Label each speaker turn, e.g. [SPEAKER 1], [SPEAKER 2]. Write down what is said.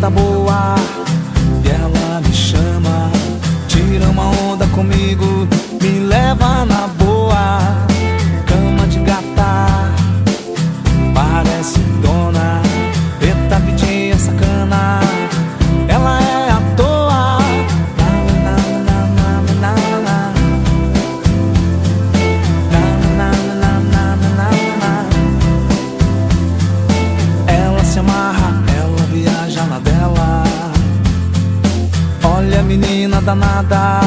[SPEAKER 1] da boa. E ela me chama, tira uma onda comigo, me leva na boa. Cama de gata, parece dona, preta, vidinha, sacana. Ela é à toa. Ela se amarra, ela viaja na dela. Olha a menina danada,